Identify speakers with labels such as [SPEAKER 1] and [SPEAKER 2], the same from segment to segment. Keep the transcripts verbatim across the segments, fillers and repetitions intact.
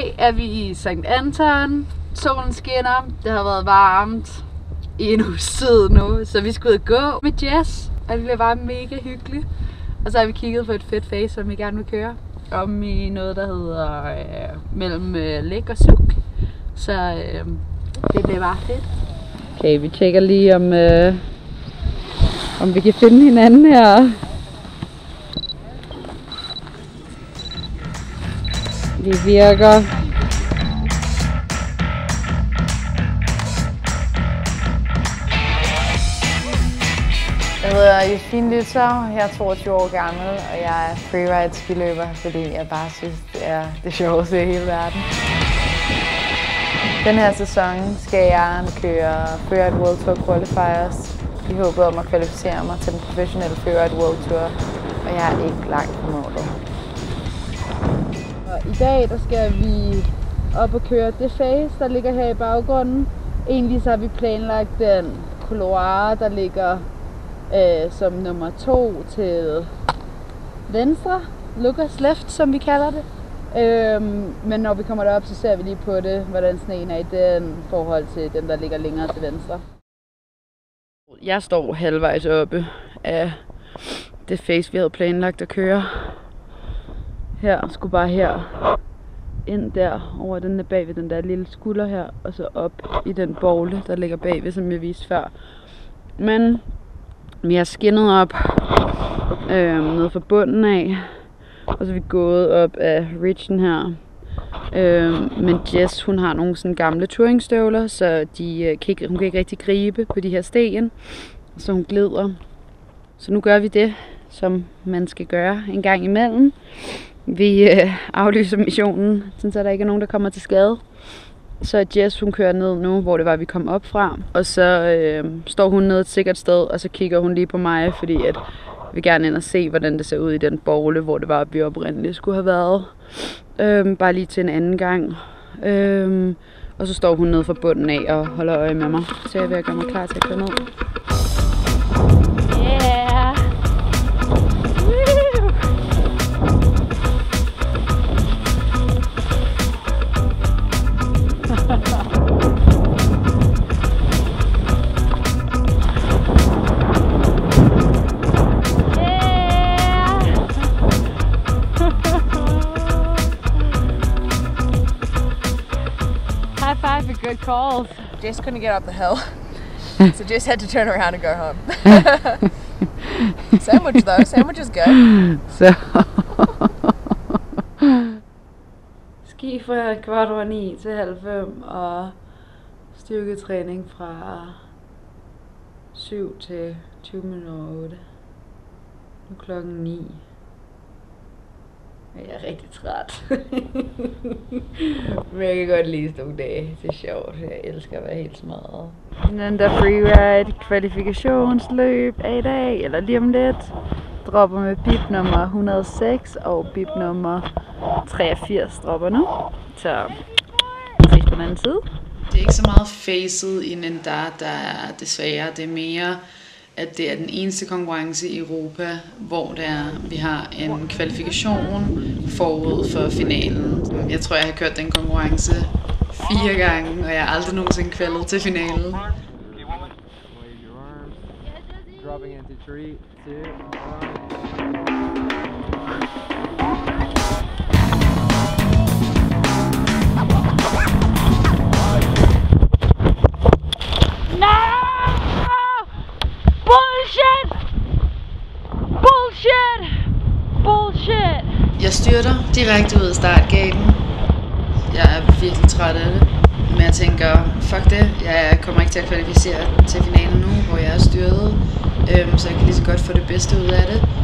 [SPEAKER 1] dag er vi i Sankt Anton. Solen skinner. Det har været varmt i en uges tid nu, så vi skal ud og gå med Jess. Og det bliver bare mega hyggeligt. Og så har vi kigget på et fedt face, som vi gerne vil køre. Om i noget, der hedder øh, mellem øh, Læk og Suk. Så øh, det bliver bare fedt. Okay, vi tjekker lige om, øh, om vi kan finde hinanden her. Det virker.
[SPEAKER 2] Jeg hedder Josefine Lytzer, jeg er toogtyve år gammel, og jeg er freeride skiløber, fordi jeg bare synes, det er det sjoveste i hele verden. Den her sæson skal jeg køre Freeride World Tour Qualifiers i håbet om at kvalificere mig til den professionelle Freeride World Tour, og jeg er ikke langt på målet.
[SPEAKER 1] Og i dag der skal vi op og køre det face, der ligger her i baggrunden. Egentlig så har vi planlagt den couloir, der ligger øh, som nummer to til venstre. Lucas left, som vi kalder det. Øhm, men når vi kommer derop, så ser vi lige på det, hvordan sneen er i den forhold til den, der ligger længere til venstre. Jeg står halvvejs oppe af det face, vi havde planlagt at køre. Her, skulle bare her ind der, over den der bagved den der lille skulder her, og så op i den bogle, der ligger bagved, som jeg viste før. Men vi har skinnet op øh, ned fra bunden af, og så er vi gået op af ridgen her. Øh, men Jess, hun har nogle sådan gamle touringstøvler, så de, øh, kan ikke, hun kan ikke rigtig gribe på de her sten, så hun glider. Så nu gør vi det, som man skal gøre en gang imellem. Vi øh, aflyser missionen, så der ikke er nogen, der kommer til skade. Så Jess, hun kører ned nu, hvor det var, vi kom op fra. Og så øh, står hun ned et sikkert sted, og så kigger hun lige på mig, fordi at vi gerne ind og se, hvordan det ser ud i den bogle, hvor det var, at vi oprindeligt skulle have været. Øh, bare lige til en anden gang. Øh, og så står hun ned fra bunden af og holder øje med mig. Så jeg er ved at gøre mig klar til at køre ned. Yeah! Good calls.
[SPEAKER 2] Jess couldn't get up the hill, so Jess had to turn around and go home. Sandwich though, sandwich is good.
[SPEAKER 1] Så ski fra kvart over ni til halv fem, og styrketræning fra syv til tyve minutter otte. Nu er klokken ni. Jeg er rigtig træt. Men jeg kan godt lide sådan nogle dage. Det er sjovt. Jeg elsker at være helt smadret. Den der freeride kvalifikationsløb er i dag, eller lige om lidt. Dropper med bib nummer et hundrede og seks og bib nummer treogfirs dropper nu. Så ses på den anden side.
[SPEAKER 3] Det er ikke så meget facet i Nendar, der er desværre. Det er mere, at det er den eneste konkurrence i Europa, hvor det er, vi har en kvalifikation forud for finalen. Jeg tror, jeg har kørt den konkurrence fire gange, og jeg har aldrig nogensinde kvalet til finalen. Jeg styrter direkte ud af startgaten. Jeg er virkelig træt af det. Men jeg tænker, fuck det. Jeg kommer ikke til at kvalificere til finalen nu, hvor jeg er styrtet. Øhm, så jeg kan lige så godt få det bedste ud af det.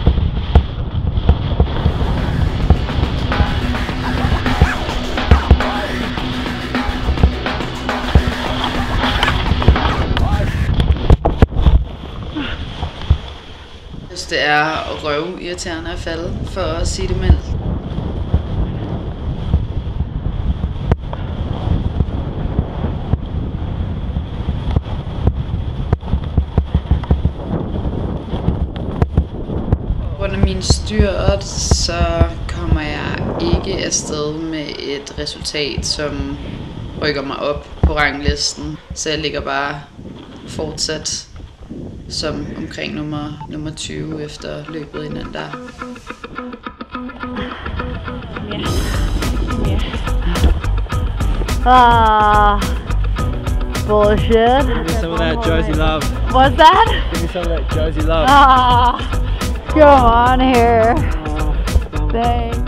[SPEAKER 3] Det er røvirriterende at falde, for at sige det mildt. På grund af min styrt, så kommer jeg ikke afsted med et resultat, som rykker mig op på ranglisten. Så jeg ligger bare fortsat som omkring nummer, nummer tyve efter løbet inden der.
[SPEAKER 4] Yeah. Yeah. Ah, bullshit.
[SPEAKER 5] Give me some of that Josie love.
[SPEAKER 4] What's that?
[SPEAKER 5] Give me some of that Josie love.
[SPEAKER 4] Ah, come on here. Thanks.